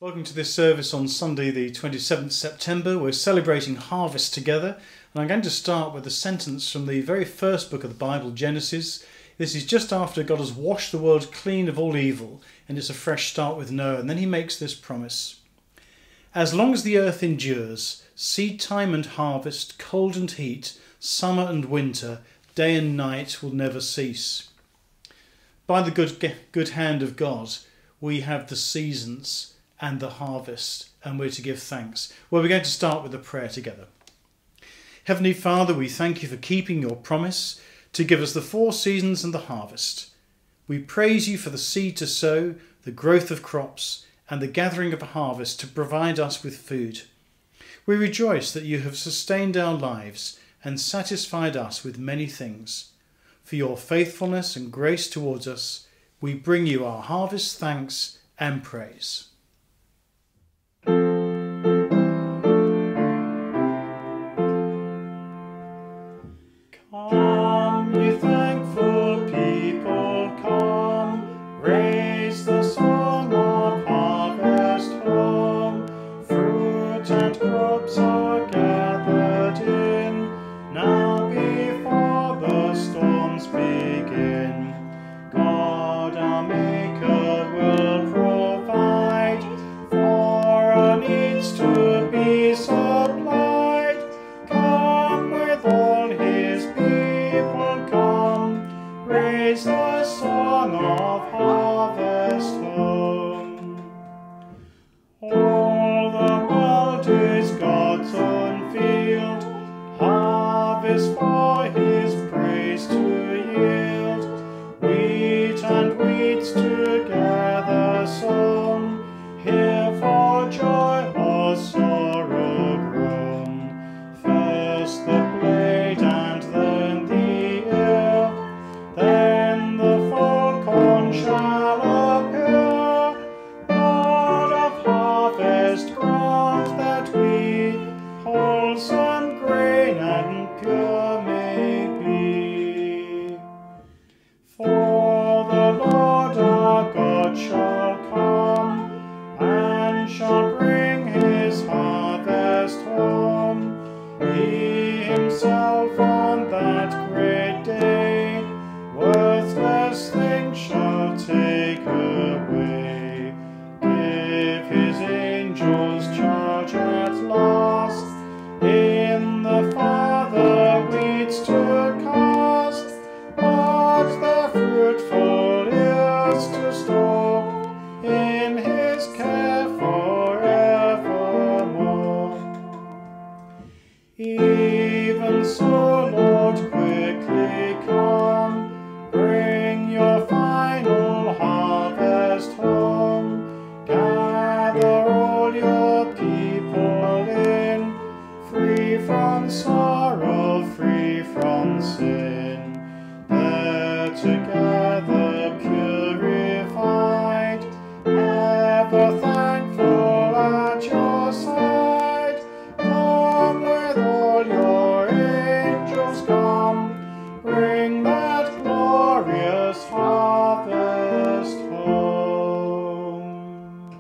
Welcome to this service on Sunday the 27th September. We're celebrating harvest together, and I'm going to start with a sentence from the very first book of the Bible, Genesis. This is just after God has washed the world clean of all evil, and it's a fresh start with Noah, and then he makes this promise. As long as the earth endures, seed time and harvest, cold and heat, summer and winter, day and night will never cease. By the good hand of God, we have the seasons and the harvest, and we're to give thanks. Well, we're going to start with a prayer together. Heavenly Father, we thank you for keeping your promise to give us the 4 seasons and the harvest. We praise you for the seed to sow, the growth of crops, and the gathering of a harvest to provide us with food. We rejoice that you have sustained our lives and satisfied us with many things. For your faithfulness and grace towards us, we bring you our harvest thanks and praise. Come, ye thankful people, come, raise the song of harvest home. Fruit and crops are gathered in, now before the storms begin. God our Maker will provide for our needs to be supplied. Come with all his people, come, raise the song of harvest home. All the world is God's own field, harvest for his praise to yield. Wheat and weeds together sown, here for joy or sorrow grown. First the blade and then the ear, then the full corn shall appear. Lord of harvest, grant that we wholesome grain and pure may be. For the Lord our God shall come, and shall bring his harvest home. He himself on that great day worthless things shall take away. Give his angels charge at last, in the farther weeds to cast, but the fruitful ears to store, in his care forevermore. Even so, Lord, quickly come, bring your final harvest home. Gather all your people in, free from sorrow, free from sin. There together purified, ever thankful at your side. Come with all your angels, come, bring that glorious harvest home.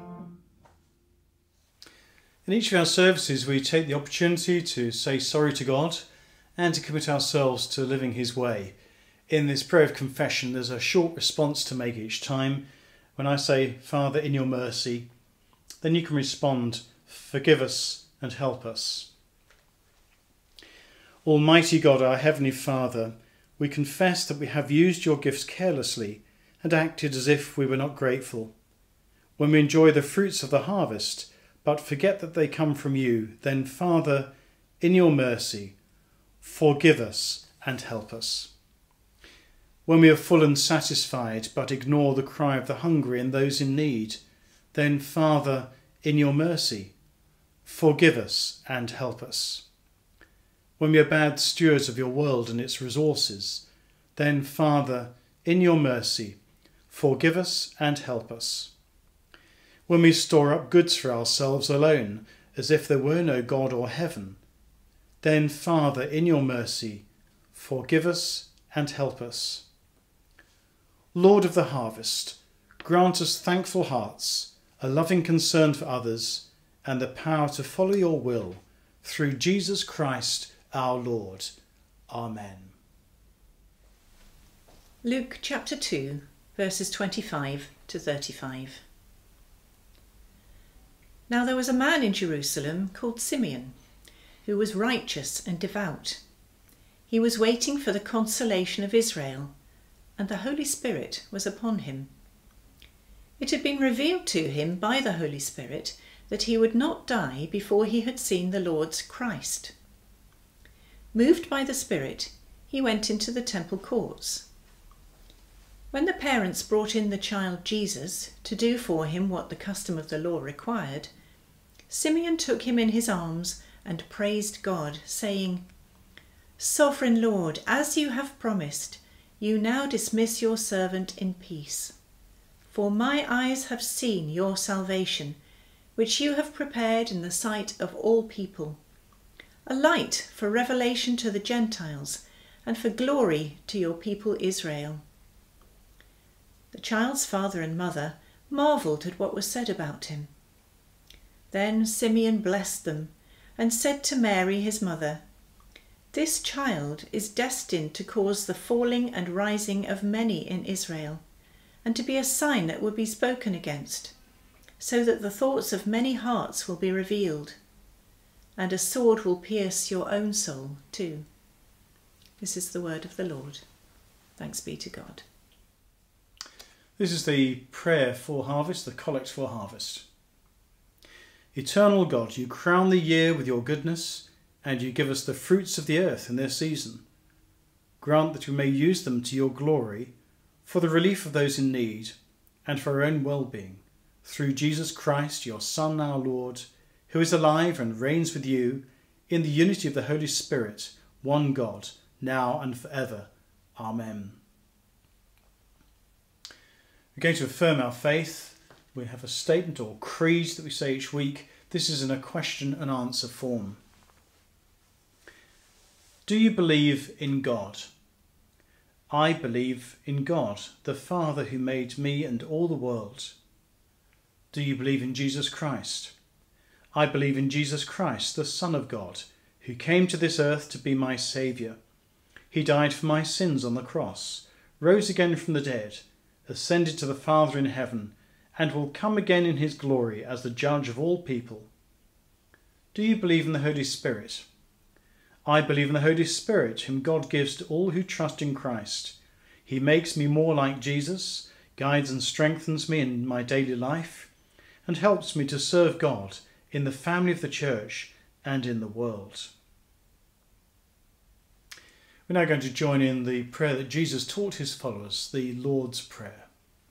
In each of our services, we take the opportunity to say sorry to God and to commit ourselves to living his way. In this prayer of confession, there's a short response to make each time. When I say, Father, in your mercy, then you can respond, forgive us and help us. Almighty God, our Heavenly Father, we confess that we have used your gifts carelessly and acted as if we were not grateful. When we enjoy the fruits of the harvest, but forget that they come from you, then, Father, in your mercy, forgive us and help us. When we are full and satisfied, but ignore the cry of the hungry and those in need, then, Father, in your mercy, forgive us and help us. When we are bad stewards of your world and its resources, then, Father, in your mercy, forgive us and help us. When we store up goods for ourselves alone, as if there were no God or heaven, then, Father, in your mercy, forgive us and help us. Lord of the harvest, grant us thankful hearts, a loving concern for others, and the power to follow your will through Jesus Christ our Lord. Amen. Luke chapter 2, verses 25 to 35. Now there was a man in Jerusalem called Simeon, who was righteous and devout. He was waiting for the consolation of Israel, and the Holy Spirit was upon him. It had been revealed to him by the Holy Spirit that he would not die before he had seen the Lord's Christ. Moved by the Spirit, he went into the temple courts. When the parents brought in the child Jesus to do for him what the custom of the law required, Simeon took him in his arms and praised God, saying, "Sovereign Lord, as you have promised, you now dismiss your servant in peace. For my eyes have seen your salvation, which you have prepared in the sight of all people, a light for revelation to the Gentiles and for glory to your people Israel." The child's father and mother marvelled at what was said about him. Then Simeon blessed them and said to Mary his mother, "This child is destined to cause the falling and rising of many in Israel, and to be a sign that will be spoken against, so that the thoughts of many hearts will be revealed, and a sword will pierce your own soul too." This is the word of the Lord. Thanks be to God. This is the prayer for harvest, the collect for harvest. Eternal God, you crown the year with your goodness, and you give us the fruits of the earth in their season. Grant that we may use them to your glory, for the relief of those in need, and for our own well-being, through Jesus Christ, your Son, our Lord, who is alive and reigns with you in the unity of the Holy Spirit, one God, now and forever. Amen. We're going to affirm our faith. We have a statement or creed that we say each week. This is in a question and answer form. Do you believe in God? I believe in God, the Father who made me and all the world. Do you believe in Jesus Christ? I believe in Jesus Christ, the Son of God, who came to this earth to be my Saviour. He died for my sins on the cross, rose again from the dead, ascended to the Father in heaven, and will come again in his glory as the judge of all people. Do you believe in the Holy Spirit? I believe in the Holy Spirit, whom God gives to all who trust in Christ. He makes me more like Jesus, guides and strengthens me in my daily life, and helps me to serve God in the family of the church and in the world. We're now going to join in the prayer that Jesus taught his followers, the Lord's Prayer.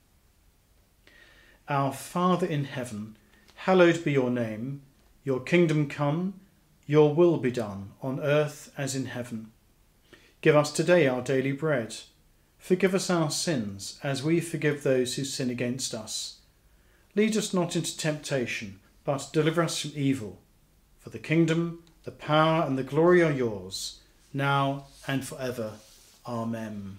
Our Father in heaven, hallowed be your name. Your kingdom come, your will be done, on earth as in heaven. Give us today our daily bread. Forgive us our sins, as we forgive those who sin against us. Lead us not into temptation, but deliver us from evil. For the kingdom, the power and the glory are yours, now and forever. Amen.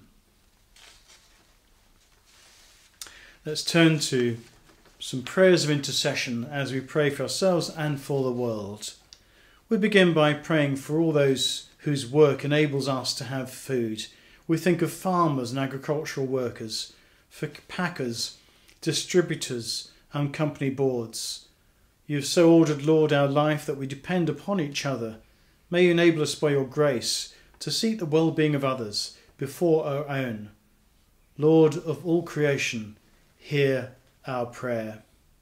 Let's turn to some prayers of intercession as we pray for ourselves and for the world. We begin by praying for all those whose work enables us to have food. We think of farmers and agricultural workers, for packers, distributors and company boards. You have so ordered, Lord, our life that we depend upon each other. May you enable us by your grace to seek the well-being of others before our own. Lord of all creation, hear our prayer.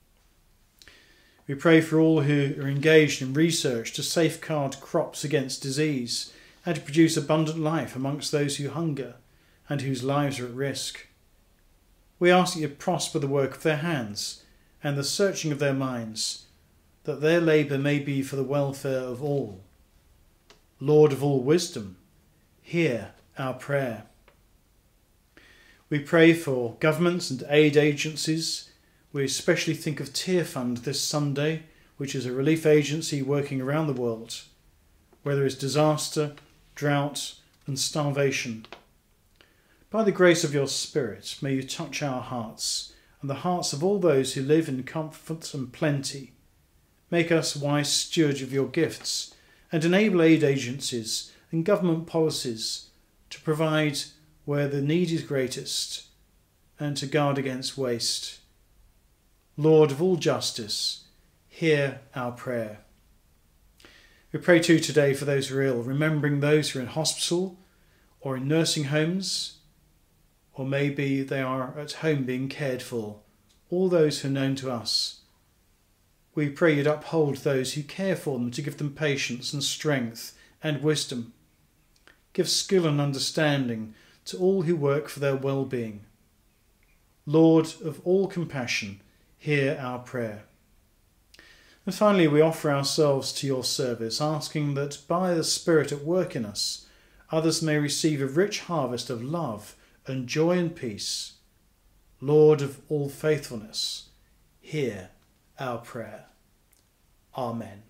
We pray for all who are engaged in research to safeguard crops against disease and to produce abundant life amongst those who hunger and whose lives are at risk. We ask that you prosper the work of their hands and the searching of their minds, that their labour may be for the welfare of all. Lord of all wisdom, hear our prayer. We pray for governments and aid agencies. We especially think of Tear Fund this Sunday, which is a relief agency working around the world, where there is disaster, drought and starvation. By the grace of your Spirit, may you touch our hearts and the hearts of all those who live in comfort and plenty. Make us wise stewards of your gifts, and enable aid agencies and government policies to provide where the need is greatest and to guard against waste. Lord of all justice, hear our prayer. We pray too today for those who are ill, remembering those who are in hospital or in nursing homes, or maybe they are at home being cared for, all those who are known to us. We pray you'd uphold those who care for them, to give them patience and strength and wisdom. Give skill and understanding to all who work for their well-being. Lord of all compassion, hear our prayer. And finally, we offer ourselves to your service, asking that by the Spirit at work in us, others may receive a rich harvest of love and joy and peace. Lord of all faithfulness, hear our prayer. Amen.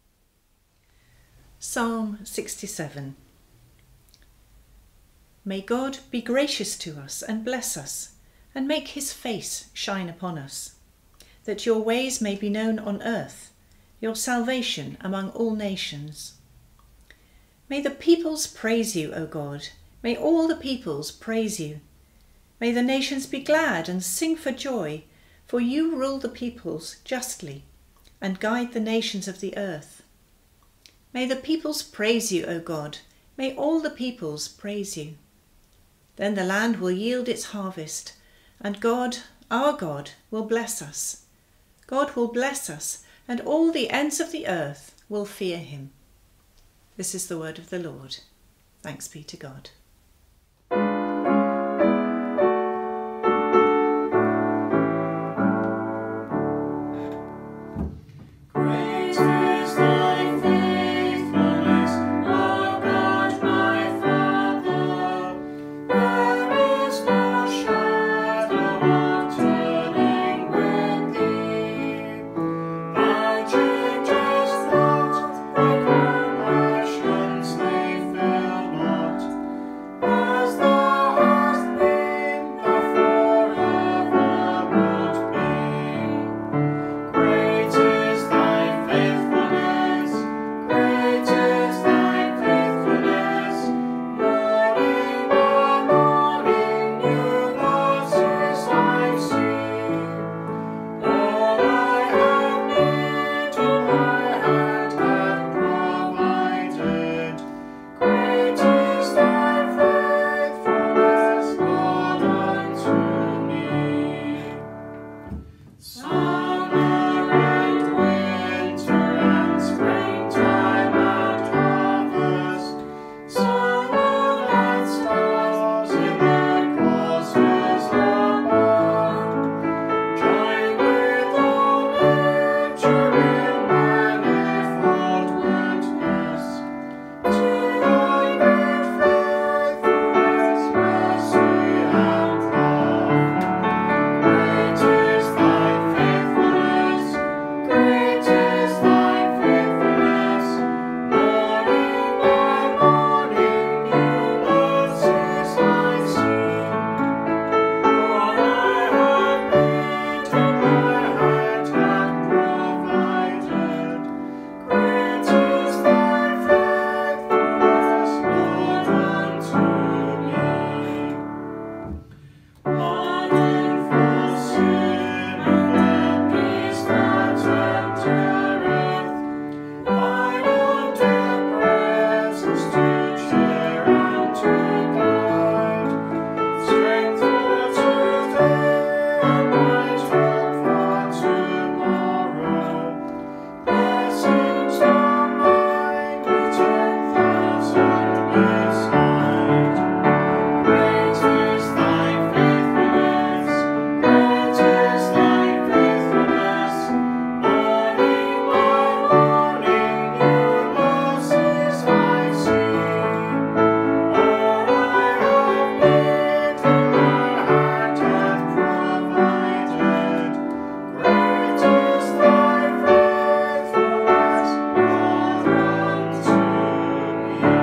Psalm 67. May God be gracious to us and bless us, and make his face shine upon us, that your ways may be known on earth, your salvation among all nations. May the peoples praise you, O God. May all the peoples praise you. May the nations be glad and sing for joy, for you rule the peoples justly and guide the nations of the earth. May the peoples praise you, O God. May all the peoples praise you. Then the land will yield its harvest, and God, our God, will bless us. God will bless us, and all the ends of the earth will fear him. This is the word of the Lord. Thanks be to God.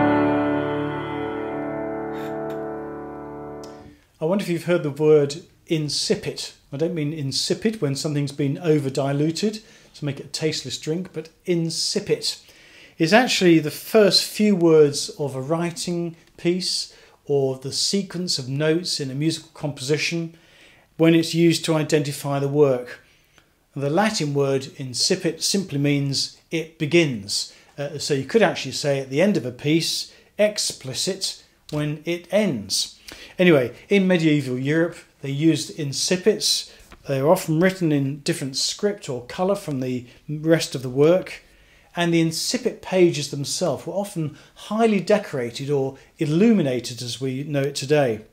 I wonder if you've heard the word insipid. I don't mean insipid when something's been over-diluted to make it a tasteless drink, but insipid is actually the first few words of a writing piece or the sequence of notes in a musical composition when it's used to identify the work. The Latin word incipit simply means it begins. So you could actually say at the end of a piece, explicit, when it ends. Anyway, in medieval Europe, they used incipits. They were often written in different script or colour from the rest of the work. And the incipit pages themselves were often highly decorated or illuminated as we know it today.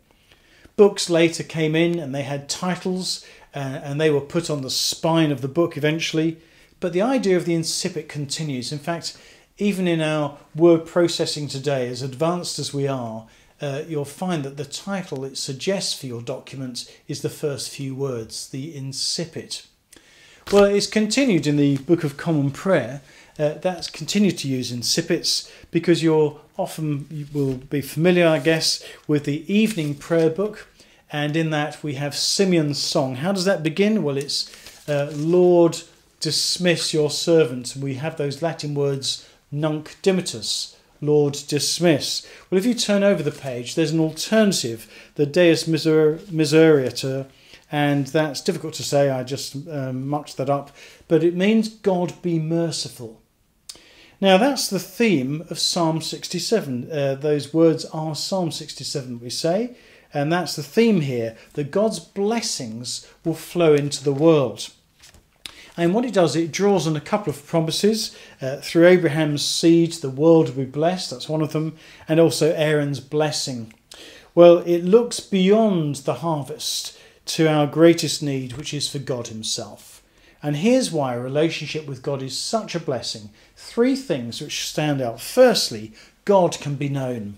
Books later came in and they had titles and they were put on the spine of the book eventually. But the idea of the incipit continues. In fact, even in our word processing today, as advanced as we are, you'll find that the title it suggests for your document is the first few words, the incipit. Well, it's continued in the Book of Common Prayer. That's continued to use incipits because you will be familiar, I guess, with the evening prayer book. And in that we have Simeon's song. How does that begin? Well, it's Lord, dismiss your servant. And we have those Latin words, nunc dimittis, Lord, dismiss. Well, if you turn over the page, there's an alternative, the Deus Miseriator, and that's difficult to say, I just mucked that up, but it means God be merciful. Now, that's the theme of Psalm 67. Those words are Psalm 67, we say, and that's the theme here, that God's blessings will flow into the world. And what it does, it draws on a couple of promises. Through Abraham's seed, the world will be blessed. That's one of them. And also Aaron's blessing. Well, it looks beyond the harvest to our greatest need, which is for God himself. And here's why a relationship with God is such a blessing. 3 things which stand out. Firstly, God can be known.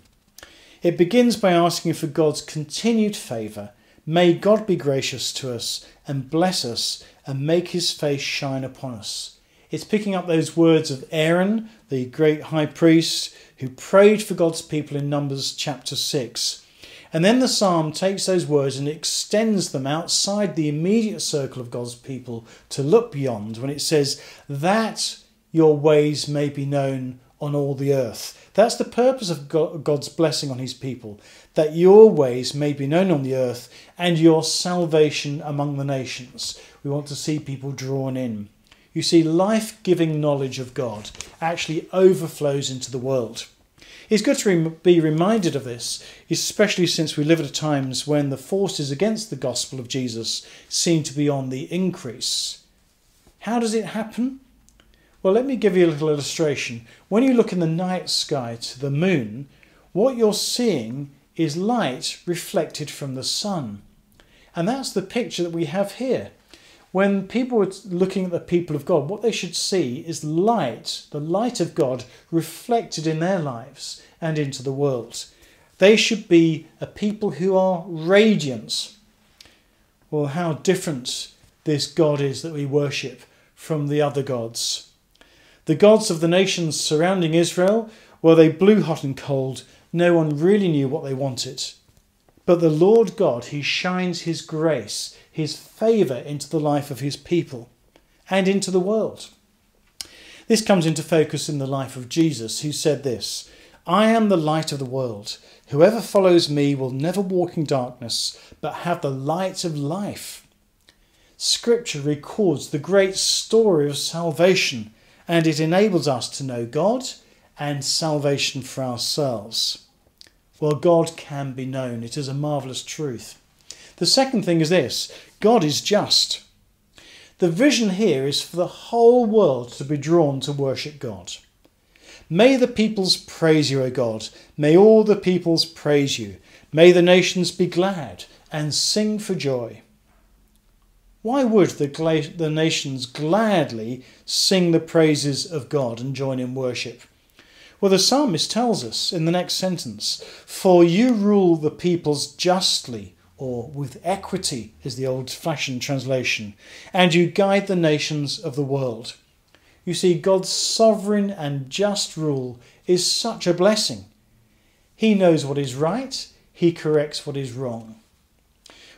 It begins by asking for God's continued favour. May God be gracious to us and bless us and make his face shine upon us. It's picking up those words of Aaron, the great high priest, who prayed for God's people in Numbers chapter 6. And then the psalm takes those words and extends them outside the immediate circle of God's people to look beyond when it says, that your ways may be known on all the earth. That's the purpose of God's blessing on his people, that your ways may be known on the earth and your salvation among the nations. We want to see people drawn in. You see, life-giving knowledge of God actually overflows into the world. It's good to be reminded of this, especially since we live at times when the forces against the gospel of Jesus seem to be on the increase. How does it happen? Well, let me give you a little illustration. When you look in the night sky to the moon, what you're seeing is light reflected from the sun. And that's the picture that we have here. When people are looking at the people of God, what they should see is light, the light of God reflected in their lives and into the world. They should be a people who are radiant. Well, how different this God is that we worship from the other gods. The gods of the nations surrounding Israel, well, they blew hot and cold. No one really knew what they wanted. But the Lord God, he shines his grace, his favour into the life of his people and into the world. This comes into focus in the life of Jesus, who said this, I am the light of the world. Whoever follows me will never walk in darkness, but have the light of life. Scripture records the great story of salvation, and it enables us to know God and salvation for ourselves. Well, God can be known. It is a marvellous truth. The second thing is this, God is just. The vision here is for the whole world to be drawn to worship God. May the peoples praise you, O God. May all the peoples praise you. May the nations be glad and sing for joy. Why would the nations gladly sing the praises of God and join in worship? Well, the psalmist tells us in the next sentence, for you rule the peoples justly, or with equity is the old-fashioned translation, and you guide the nations of the world. You see, God's sovereign and just rule is such a blessing. He knows what is right, he corrects what is wrong.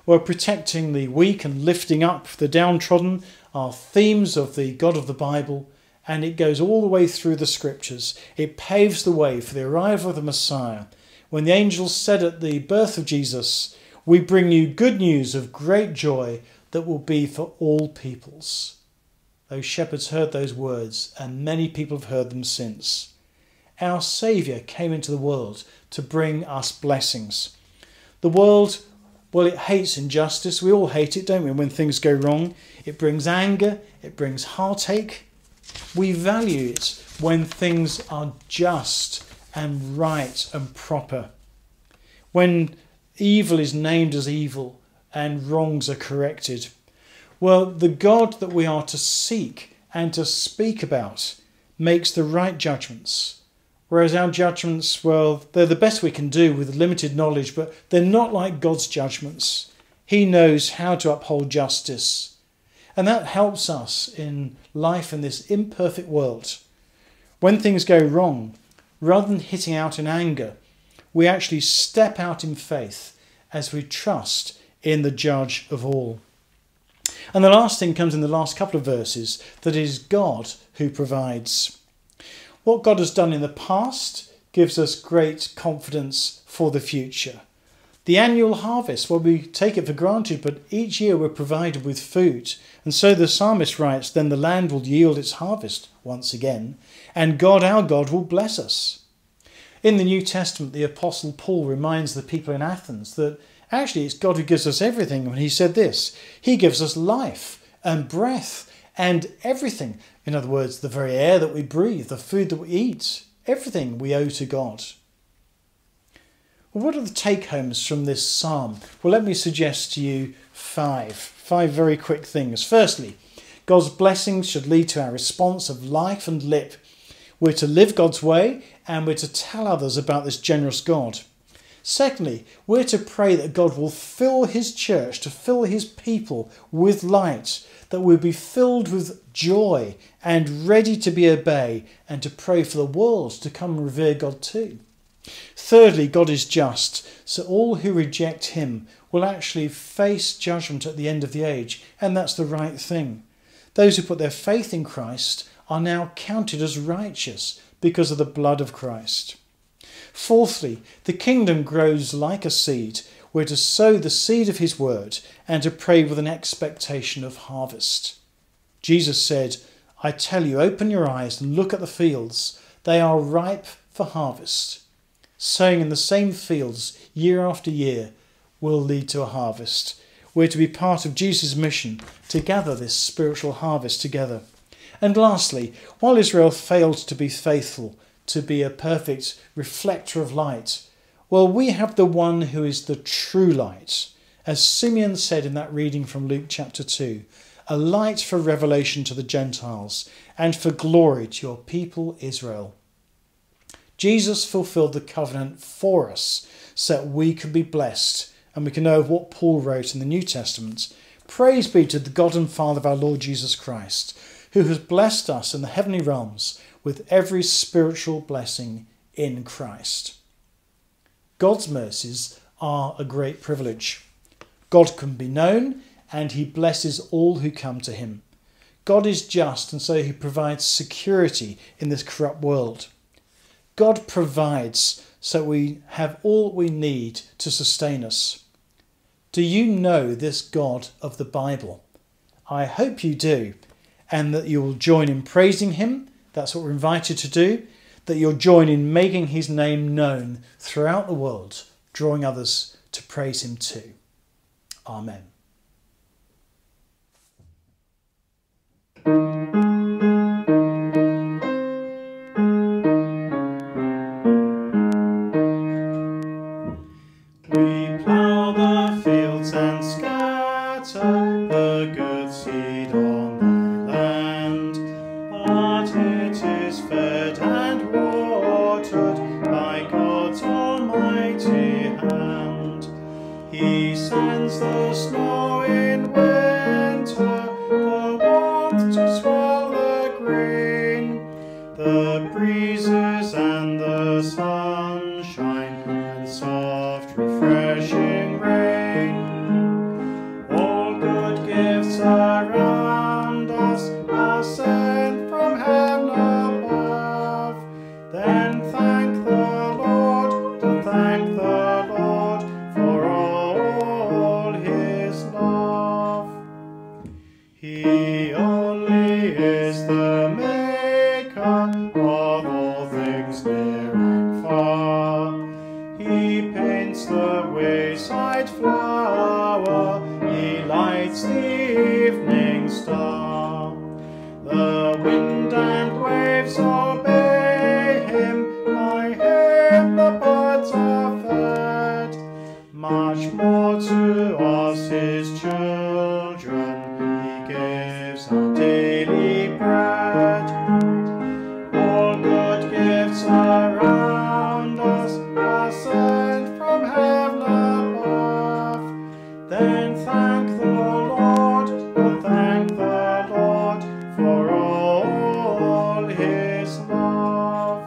Well, protecting the weak and lifting up the downtrodden are themes of the God of the Bible, and it goes all the way through the scriptures. It paves the way for the arrival of the Messiah. When the angels said at the birth of Jesus, "We bring you good news of great joy that will be for all peoples." Those shepherds heard those words, and many people have heard them since. Our Saviour came into the world to bring us blessings. The world, well, it hates injustice. We all hate it, don't we, when things go wrong? It brings anger, it brings heartache. We value it when things are just and right and proper. When evil is named as evil and wrongs are corrected. Well, the God that we are to seek and to speak about makes the right judgments. Whereas our judgments, well, they're the best we can do with limited knowledge, but they're not like God's judgments. He knows how to uphold justice. And that helps us in life in this imperfect world. When things go wrong, rather than hitting out in anger, we actually step out in faith as we trust in the judge of all. And the last thing comes in the last couple of verses, that it is God who provides. What God has done in the past gives us great confidence for the future. The annual harvest, well, we take it for granted, but each year we're provided with food. And so the psalmist writes, then the land will yield its harvest once again, and God, our God, will bless us. In the New Testament, the Apostle Paul reminds the people in Athens that actually it's God who gives us everything. When he said this, he gives us life and breath and everything. In other words, the very air that we breathe, the food that we eat, everything we owe to God. Well, what are the take-homes from this psalm? Well, let me suggest to you five very quick things. Firstly, God's blessings should lead to our response of life and lip. We're to live God's way, and we're to tell others about this generous God. Secondly, we're to pray that God will fill his church, to fill his people with light, that we'll be filled with joy and ready to be obeyed, and to pray for the world to come and revere God too. Thirdly, God is just, so all who reject him will actually face judgment at the end of the age, and that's the right thing. Those who put their faith in Christ are now counted as righteous because of the blood of Christ. Fourthly, the kingdom grows like a seed. We're to sow the seed of his word and to pray with an expectation of harvest. Jesus said, I tell you, open your eyes and look at the fields. They are ripe for harvest. Sowing in the same fields year after year will lead to a harvest. We're to be part of Jesus' mission to gather this spiritual harvest together. And lastly, while Israel failed to be faithful, to be a perfect reflector of light, well, we have the one who is the true light. As Simeon said in that reading from Luke chapter 2, a light for revelation to the Gentiles and for glory to your people Israel. Jesus fulfilled the covenant for us so that we could be blessed, and we can know of what Paul wrote in the New Testament. Praise be to the God and Father of our Lord Jesus Christ, who has blessed us in the heavenly realms with every spiritual blessing in Christ. God's mercies are a great privilege. God can be known, and he blesses all who come to him. God is just, and so he provides security in this corrupt world. God provides so we have all we need to sustain us. Do you know this God of the Bible? I hope you do, and that you will join in praising him. That's what we're invited to do. That you'll join in making his name known throughout the world, drawing others to praise him too. Amen. We plough the fields and scatter the good seed on the land, but it is fed and watered by God's almighty hand. He sends the snow in winter, the warmth to swell the green, the breezes and the sunshine and soft refreshing rain. the maker of all things near and far. He paints the wayside flower, he lights the evening star. The wind and waves obey him, by him the birds are fed. Much more to us his children, he gives our daily bread. All good gifts around us are sent from heaven above. Then thank the Lord, oh thank the Lord for all his love.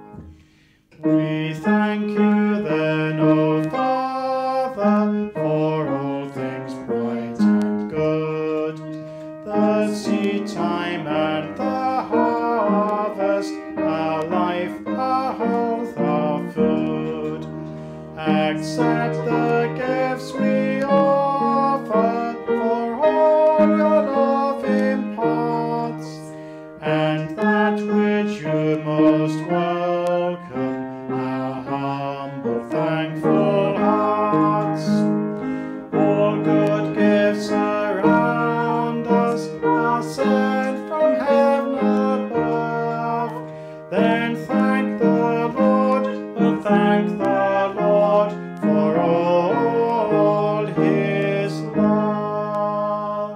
We thank you then, O Father, for all things bright and good, the seed time and the harvest, our life, our health, our food. Accept the gifts we offer, for all your love imparts, and that which you most welcome, our humble thankful hearts. All good gifts around us are sent from heaven above. Then thank the Lord, oh thank the Lord for all his love.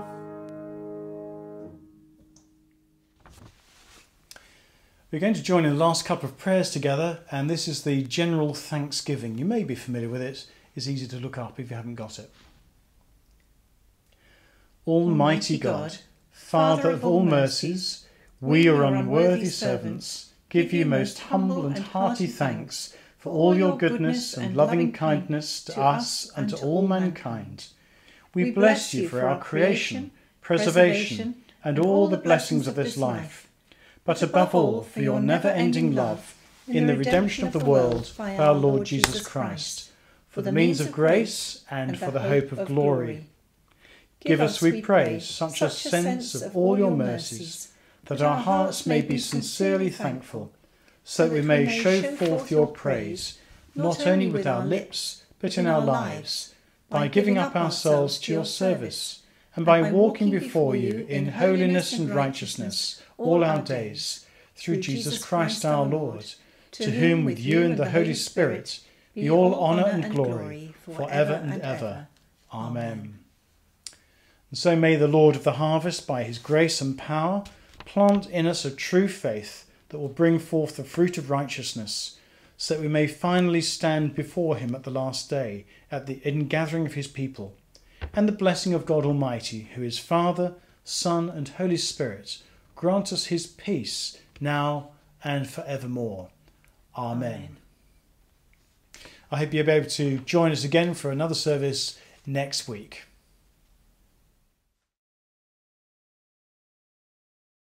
We're going to join in the last couple of prayers together, and this is the general thanksgiving. You may be familiar with it. It's easy to look up if you haven't got it. Almighty God, Father of all mercies, we, your unworthy servants, give you most humble and hearty thanks for all your goodness and loving kindness to us and to all mankind. We bless you for our creation, preservation, and all the blessings of this life, but above all for your never-ending love in the redemption of the world by our Lord Jesus Christ, for the means of grace and for the hope of glory. Give us, we pray, such a sense of all your mercies, that our hearts may be sincerely thankful, so that we may show forth your praise, not only with our lips, but in our lives, by giving up ourselves to your service, and by walking before you in holiness and righteousness all our days, through Jesus Christ our Lord, to whom with you and the Holy Spirit be all honour and glory for ever and ever. Amen. And so may the Lord of the harvest, by his grace and power, plant in us a true faith that will bring forth the fruit of righteousness, so that we may finally stand before him at the last day, at the ingathering of his people, and the blessing of God Almighty, who is Father, Son, and Holy Spirit, grant us his peace now and forevermore. Amen. I hope you'll be able to join us again for another service next week.